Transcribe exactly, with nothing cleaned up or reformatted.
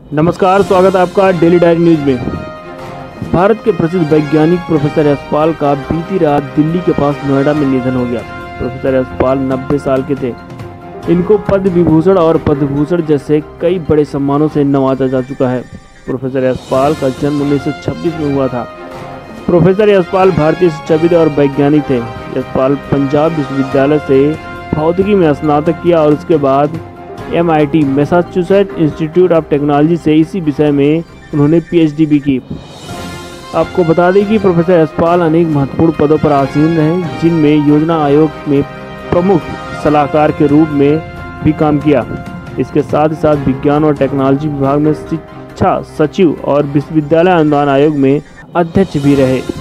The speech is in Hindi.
नमस्कार, स्वागत है आपका डेली डायरी न्यूज में। भारत के प्रसिद्ध वैज्ञानिक प्रोफेसर यश पाल का बीती रात दिल्ली के पास नोएडा में निधन हो गया। प्रोफेसर यश पाल नब्बे साल के थे। इनको पद्म विभूषण और पद्म भूषण जैसे कई बड़े सम्मानों से नवाजा जा चुका है। प्रोफेसर यश पाल का जन्म उन्नीस सौ छब्बीस में हुआ था। प्रोफेसर यश पाल भारतीय शिक्षाविद और वैज्ञानिक थे। यश पाल पंजाब विश्वविद्यालय से भौतिकी में स्नातक किया और उसके बाद M I T Massachusetts Institute of Technology से इसी विषय में उन्होंने पी एच डी भी की। आपको बता दें कि प्रोफेसर यश पाल अनेक महत्वपूर्ण पदों पर आसीन रहे, जिनमें योजना आयोग में प्रमुख सलाहकार के रूप में भी काम किया। इसके साथ ही साथ विज्ञान और टेक्नोलॉजी विभाग में शिक्षा सचिव और विश्वविद्यालय अनुदान आयोग में अध्यक्ष भी रहे।